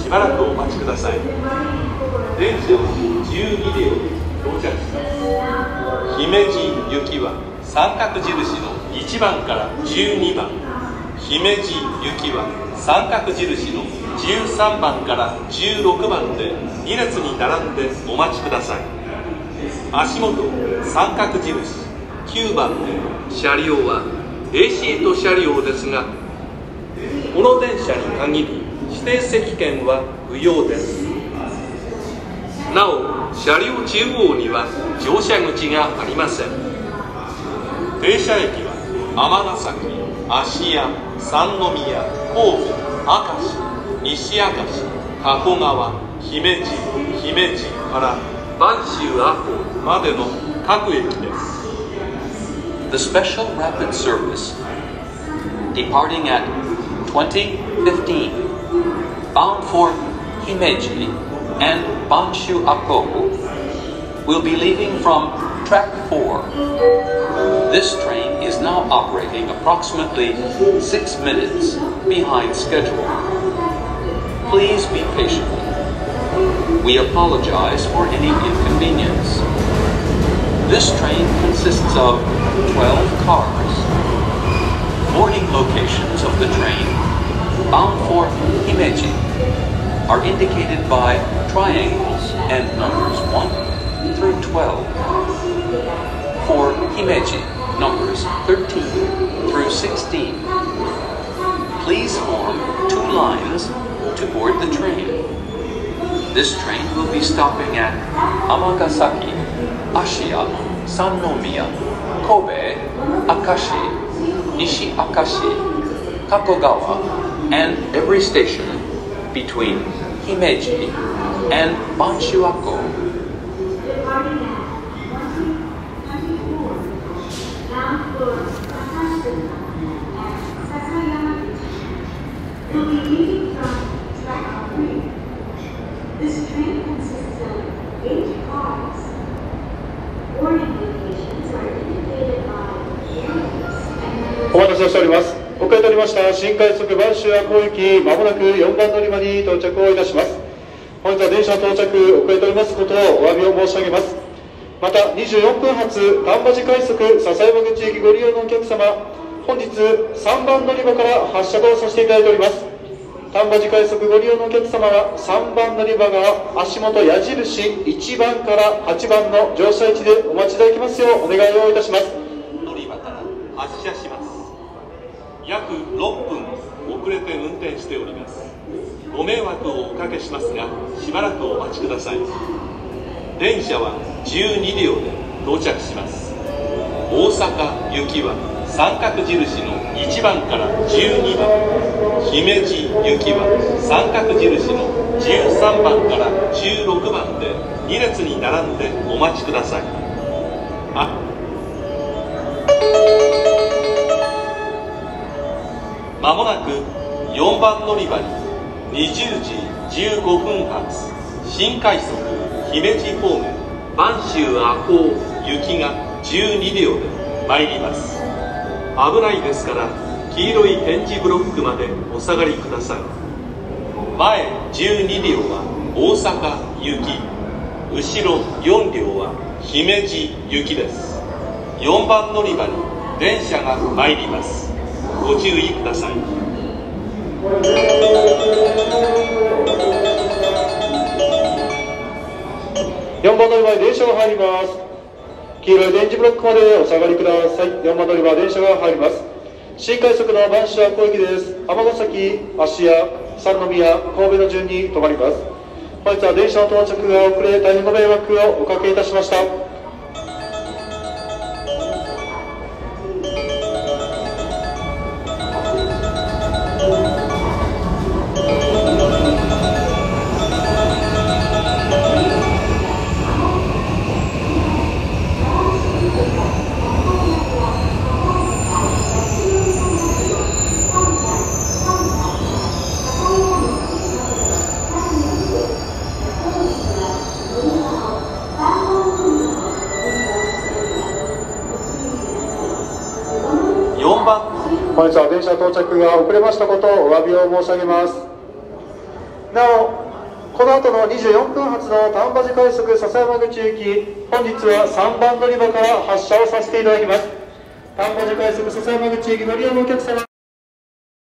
ばらくお待ちください。電車は12両で到着します。姫路行きは三角印の1番から12番、姫路行きは三角印の13番から16番で2列に並んでお待ちください。足元三角印9番で車両は A シート車両ですが、この電車に限り指定席券は不要です。なお、車両中央には乗車口がありません。停車駅は尼崎、芦屋、三宮、神戸、明石、西明石、加古川、姫路から播州赤穂までの各駅です。 The special rapid service departing at 20:15 bound for Himeji and Banshu Ako will be leaving from track 4. This train is now operating approximately 6 minutes behind schedule. Please be patient. We apologize for any inconvenience. This train consists of 12 cars. Boarding locations of the train bound for Himeji are indicated by triangles and numbers 1 through 12. For Himeji, numbers 13 through 16. Please form 2 lines to board the train. This train will be stopping at Amagasaki, Ashiya, Sannomiya, Kobe, Akashi, Nishi Akashi, Kakogawa, and every station between Himeji and Banshuako. お待たせしております。遅れておりました新快速播州赤穂行き、まもなく4番乗り場に到着をいたします。本日は電車の到着遅れておりますことをお詫びを申し上げます。また24分発丹波寺快速笹山口行きご利用のお客様、本日3番乗り場から発車とさせていただいております。丹波寺快速ご利用のお客様は3番乗り場が足元矢印1番から8番の乗車位置でお待ちいただきますようお願いをいたします。 乗り場から発車します。約6分遅れて運転しております。ご迷惑をおかけしますが、しばらくお待ちください。電車は12両で到着します。大阪行きは三角印の1番から12番、姫路行きは三角印の13番から16番で2列に並んでお待ちください。まもなく4番乗り場に20時15分発新快速姫路方面播州赤穂行きが12両で参ります。危ないですから黄色い点字ブロックまでお下がりください。前12両は大阪行き、後ろ4両は姫路行きです。4番乗り場に電車が参ります。ご注意ください。 4番乗り場に電車が入ります。黄色い電磁ブロックまでお下がりください。4番乗り場電車が入ります。新快速の播州赤穂行きです。尼崎、芦屋、三宮、神戸の順に停まります。本日は電車の到着が遅れ大変ご迷惑をおかけいたしました。本日は電車到着が遅れましたことをお詫びを申し上げます。 なおこの後の24分発の丹波寺快速笹山口行き、本日は3番乗り場から発車をさせていただきます。丹波寺快速笹山口行き乗り合いのお客様